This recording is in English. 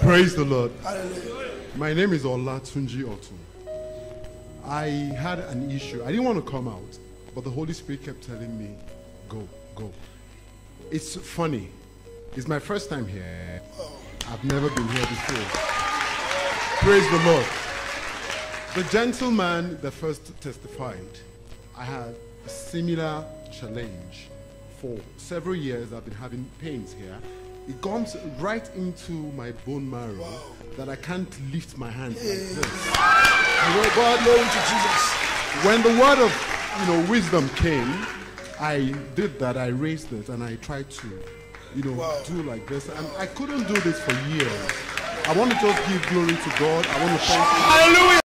Praise the Lord. Hallelujah. My name is Olatunji Otun. I had an issue. I didn't want to come out, but the Holy Spirit kept telling me, go, go. It's funny. It's my first time here. I've never been here before. Praise the Lord. The gentleman that first testified, I had a similar challenge. For several years, I've been having pains here. It comes right into my bone marrow that I can't lift my hands like this. God, glory to Jesus. When the word of wisdom came, I did that. I raised it and I tried to do like this, and I couldn't do this for years. I want to just give glory to God. I want to thank Him. Hallelujah.